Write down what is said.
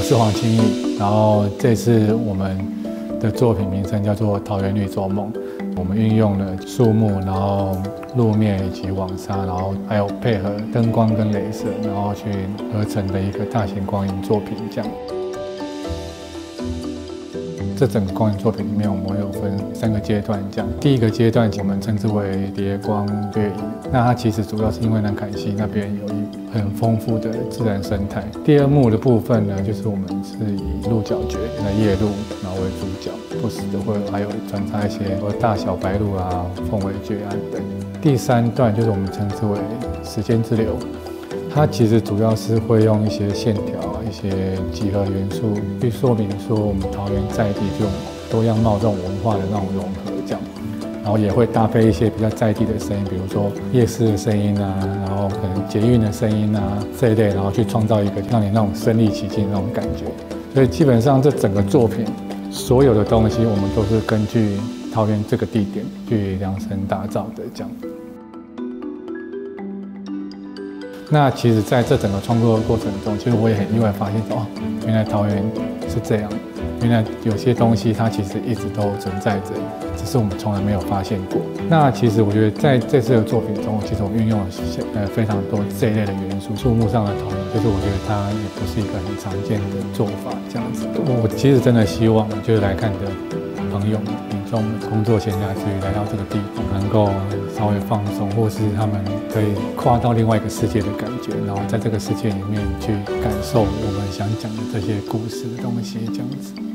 是黄清义，然后这次我们的作品名称叫做《桃园绿洲梦》，我们运用了树木，然后路面以及网纱，然后还有配合灯光跟雷射，然后去合成的一个大型光影作品这样。这整个光影作品里面，我们有分3个阶段，这样。第一个阶段我们称之为叠光掠影，那它其实主要是因为南坎溪那边有很丰富的自然生态。第二幕的部分呢，就是我们是以鹿角蕨的夜鹭然后为主角，不时的会还有穿插一些大小白鹭啊、凤尾蕨啊等。第3段就是我们称之为时间之流。它其实主要是会用一些线条啊、一些几何元素去说明说我们桃园在地这种多样貌、这种文化的那种融合这样，然后也会搭配一些比较在地的声音，比如说夜市的声音啊，然后可能捷运的声音啊这一类，然后去创造一个让你那种身临其境的那种感觉。所以基本上这整个作品所有的东西，我们都是根据桃园这个地点去量身打造的这样。那其实，在这整个创作的过程中，其实我也很意外发现哦，原来桃园是这样，原来有些东西它其实一直都存在着，只是我们从来没有发现过。那其实我觉得在这次的作品中，其实我运用了非常多这一类的元素，树木上的投影，就是我觉得它也不是一个很常见的做法这样子。我其实真的希望就是来看的朋友们、民众们工作闲暇之余来到这个地方，能够稍微放松，或是他们可以跨到另外一个世界的感觉，然后在这个世界里面去感受我们想讲的这些故事的东西，这样子。